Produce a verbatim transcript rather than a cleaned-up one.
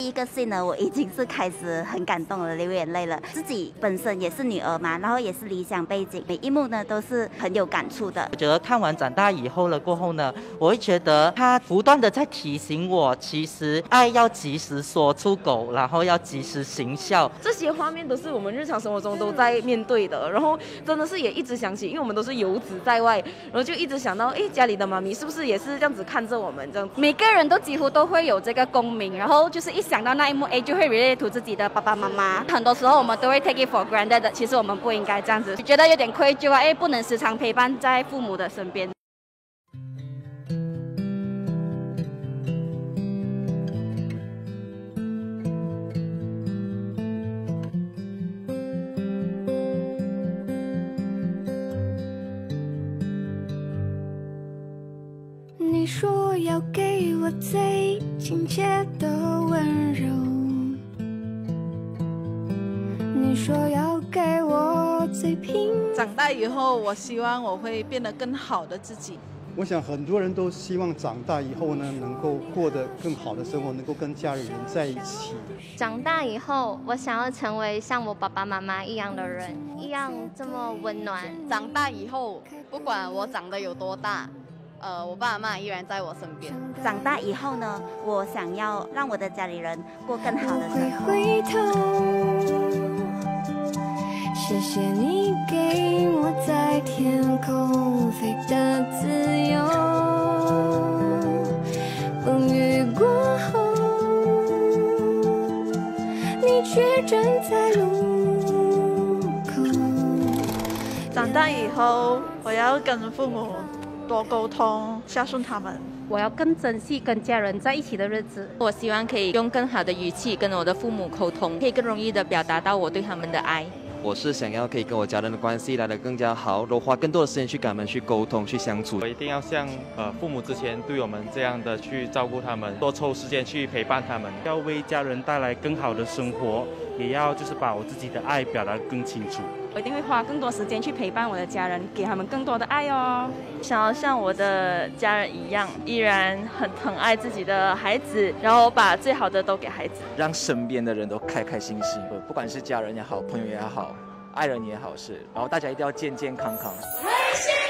第一个信呢，我已经是开始很感动了，流眼泪了。自己本身也是女儿嘛，然后也是理想背景，每一幕呢都是很有感触的。 我觉得看完长大以后了过后呢，我会觉得他不断的在提醒我，其实爱要及时说出口，然后要及时行孝。 这些画面都是我们日常生活中都在面对的，然后真的是也一直想起，因为我们都是游子在外，然后就一直想到，哎，家里的妈咪是不是也是这样子看着我们这样？ 每个人都几乎都会有这个共鸣，然后就是一想到那一幕，哎，就会 relate to 自己的爸爸妈妈。很多时候我们都会 take it for granted 的，其实我们不应该这样子，觉得有点愧疚啊，哎，不能时常陪伴在父母的身边。 你说要给我最亲切的温柔，你说要给我最平。 长大以后，我希望我会变得更好的自己。 我想很多人都希望长大以后呢，能够过得更好的生活，能够跟家里人在一起。 长大以后，我想要成为像我爸爸妈妈一样的人，一样这么温暖。 长大以后，不管我长得有多大，呃，我爸妈依然在我身边。 长大以后呢，我想要让我的家里人过更好的生活。 回头，谢谢你给我在天空飞的自由。风雨过后，你却站在路口。 长大以后，我要跟父母多沟通，孝顺他们。 我要更珍惜跟家人在一起的日子。 我希望可以用更好的语气跟我的父母沟通，可以更容易的表达到我对他们的爱。 我是想要可以跟我家人的关系来得更加好，然后花更多的时间去跟他们去沟通、去相处。 我一定要像呃父母之前对我们这样的去照顾他们，多抽时间去陪伴他们，要为家人带来更好的生活，也要就是把我自己的爱表达更清楚。 我一定会花更多时间去陪伴我的家人，给他们更多的爱哦。 想要像我的家人一样，依然很疼爱自己的孩子，然后把最好的都给孩子， 让身边的人都开开心心，不管是家人也好，朋友也好，爱人也好，是，然后大家一定要健健康康。